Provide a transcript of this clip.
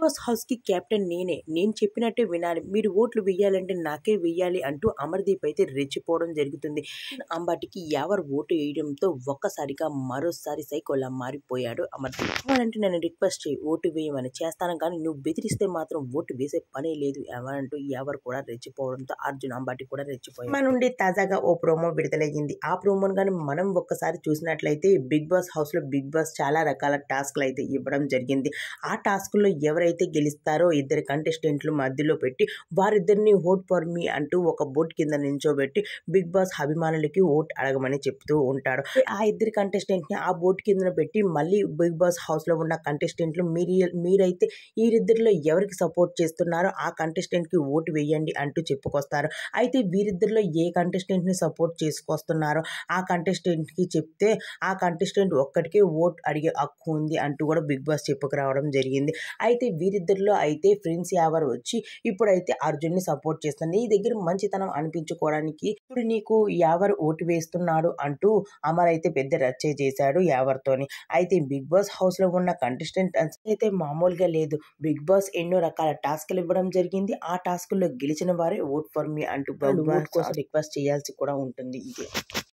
Boss హౌస్‌కి captain నేనే. నేను చెప్పినట్టే వినాలి. మీరు ఓట్లు వెయ్యాలంటే నాకే వెయ్యాలి అంటూ అమర్‌దీప్ అయితే రెచ్చిపోవడం జరుగుతుంది. అంబటికి ఎవరు ఓటు వేయడంతో ఒక్కసారిగా మరోసారి సైకోలా మారిపోయాడు అమర్‌దీప్. కావాలంటే నన్ను రిక్వెస్ట్ చేయి ఓటు వేయమని చేస్తాను కానీ నువ్వు బెదిరిస్తే మాత్రం ఓటు వేసే పనే లేదు అంటూ ఎవరు కూడా రెచ్చిపోవడంతో అర్జున్ అంబాటి కూడా రెచ్చిపోయాడు. మన నుండి తాజాగా ఓ ప్రోమో విడుదలయ్యింది. ఆ ప్రోమోను కానీ మనం ఒక్కసారి చూసినట్లయితే బిగ్ బాస్ హౌస్‌లో బిగ్ బాస్ చాలా రకాల టాస్క్‌లు అయితే ఇవ్వడం జరిగింది. ఆ టాస్క్‌లో ఎవరైతే గెలుస్తారో ఇద్దరు కంటెస్టెంట్లు మధ్యలో పెట్టి వారిద్దరిని ఓట్ ఫర్ మీ అంటూ ఒక బోట్ కింద నించోబెట్టి బిగ్ బాస్ అభిమానులకి ఓట్ అడగమని చెప్తూ ఉంటాడు. ఆ ఇద్దరు కంటెస్టెంట్ని ఆ బోట్ కింద పెట్టి మళ్ళీ బిగ్ బాస్ హౌస్‌లో ఉన్న కంటెస్టెంట్లు మీరైతే వీరిద్దరిలో ఎవరికి సపోర్ట్ చేస్తున్నారో ఆ కంటెస్టెంట్‌కి ఓటు వేయండి అంటూ చెప్పుకొస్తారు. అయితే వీరిద్దరిలో ఏ కంటెస్టెంట్‌ని సపోర్ట్ చేసుకొస్తున్నారో ఆ కంటెస్టెంట్‌కి చెప్తే ఆ కంటెస్టెంట్ ఒక్కడికే ఓట్ అడిగే హక్కు ఉంది అంటూ కూడా బిగ్ బాస్ చెప్పుకురావడం జరిగింది. అయితే వీరిద్దరిలో అయితే ప్రిన్స్ యావర్ వచ్చి ఇప్పుడైతే అర్జున్ని సపోర్ట్ చేస్తుంది. నీ దగ్గర మంచితనం అనిపించుకోవడానికి ఇప్పుడు నీకు యావర్ ఓటు వేస్తున్నాడు అంటూ అమర్ అయితే పెద్ద రచ్చ చేశాడు యావర్తోని. అయితే బిగ్ బాస్ హౌస్ లో ఉన్న కంటెస్టెంట్ అయితే మామూలుగా లేదు. బిగ్ బాస్ ఎన్నో రకాల టాస్క్లు ఇవ్వడం జరిగింది. ఆ టాస్క్లో గెలిచిన వారే ఓట్ ఫర్ మీ అంటూ బిగ్ బాస్ కోసం రిక్వెస్ట్ చేయాల్సి కూడా ఉంటుంది. ఇది